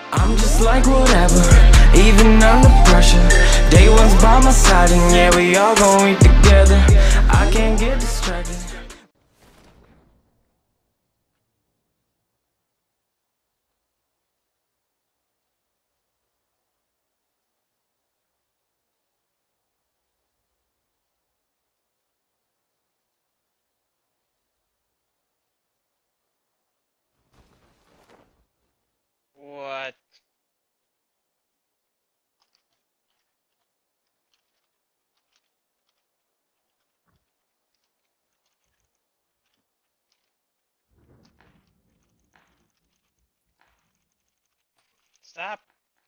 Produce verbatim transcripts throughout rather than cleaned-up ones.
I'm just like whatever, even under pressure. Day one's by my side and yeah, we all gon' eat together. I can't get distracted. What? Stop.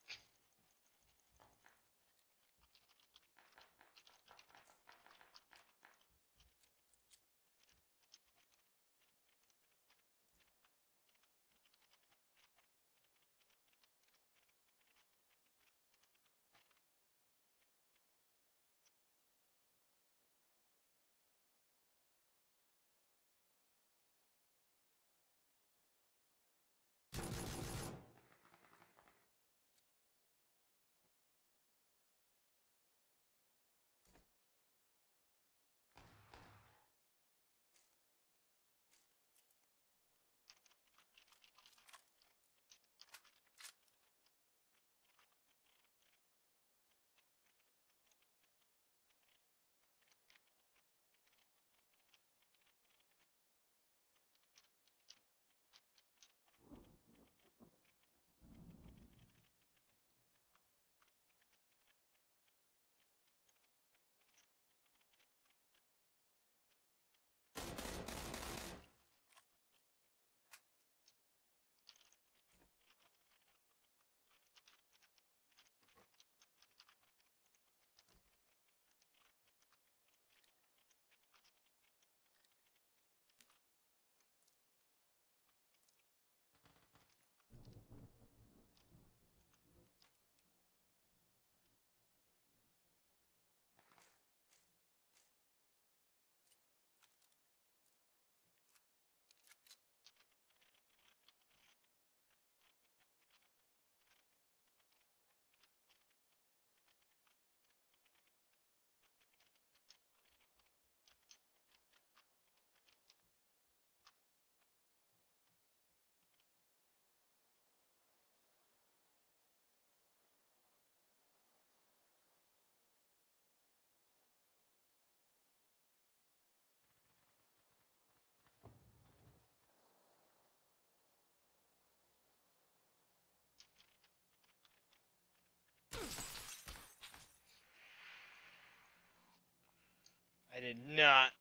I did not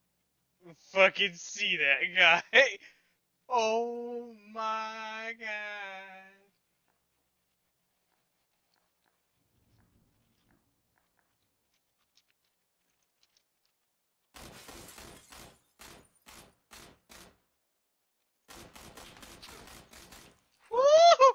fucking see that guy. Oh my god. Woo!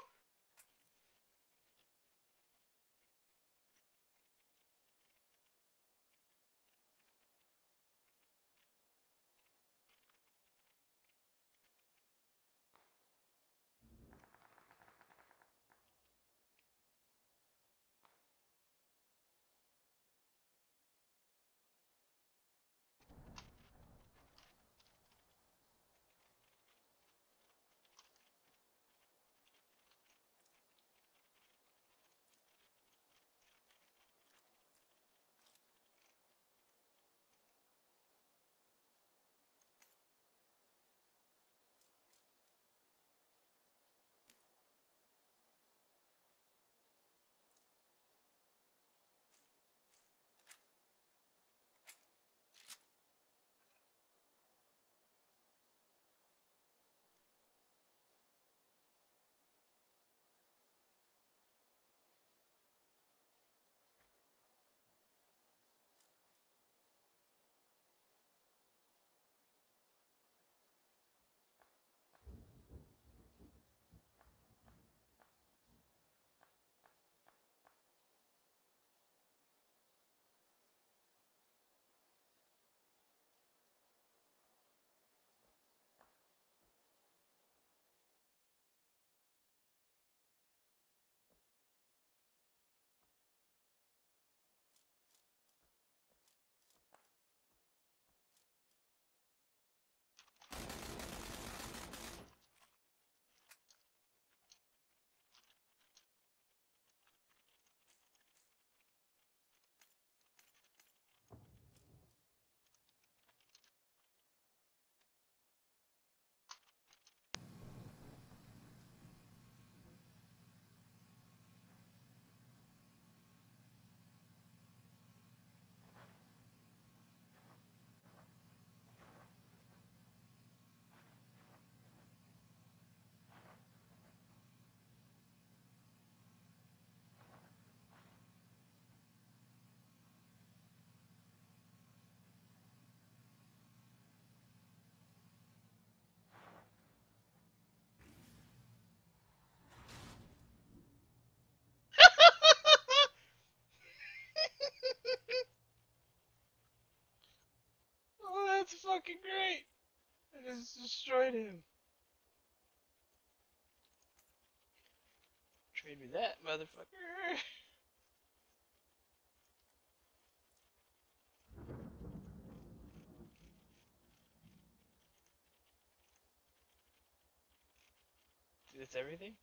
fucking great. I just destroyed him. Trade me that, motherfucker. That's everything?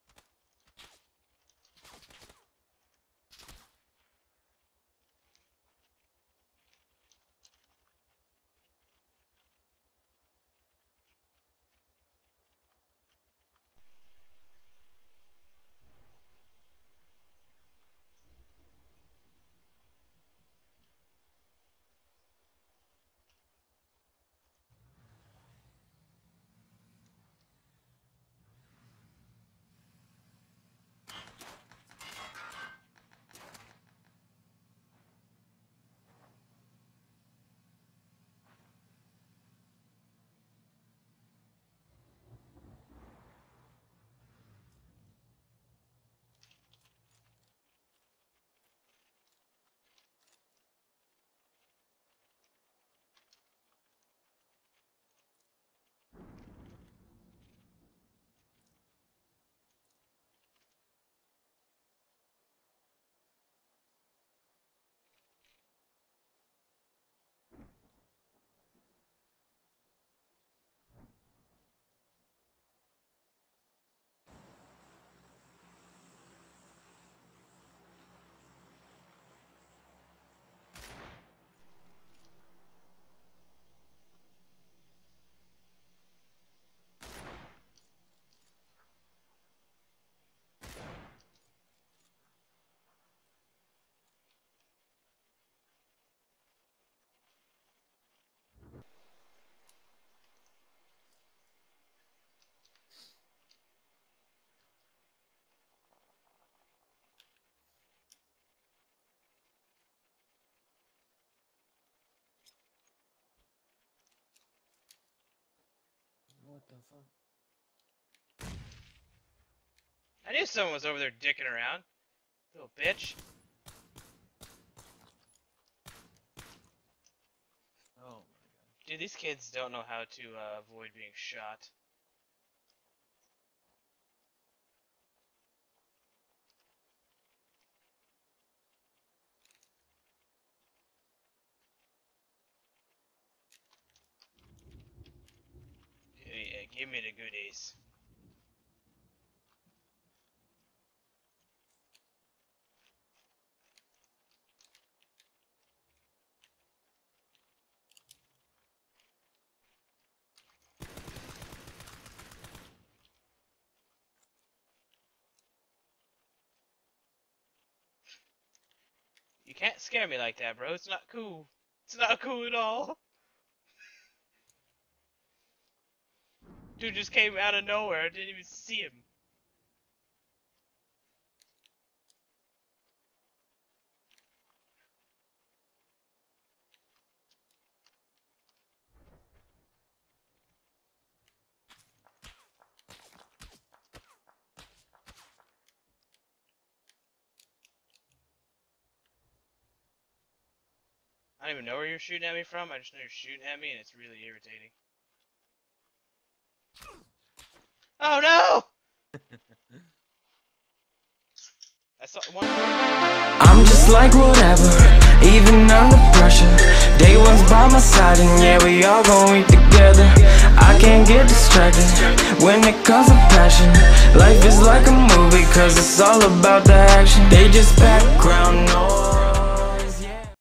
What the fuck? I knew someone was over there dicking around. Little bitch. Oh my god. Dude, these kids don't know how to uh, avoid being shot. Yeah, yeah, give me the goodies. You can't scare me like that, bro. It's not cool. It's not cool at all. Dude just came out of nowhere. I didn't even see him. I don't even know where you're shooting at me from. I just know you're shooting at me, and it's really irritating. Oh no! I saw one. I'm just like whatever, even under pressure. Day one's by my side, and yeah, we all gon' eat together. I can't get distracted when it comes to passion. Life is like a movie, cause it's all about the action. They just background noise.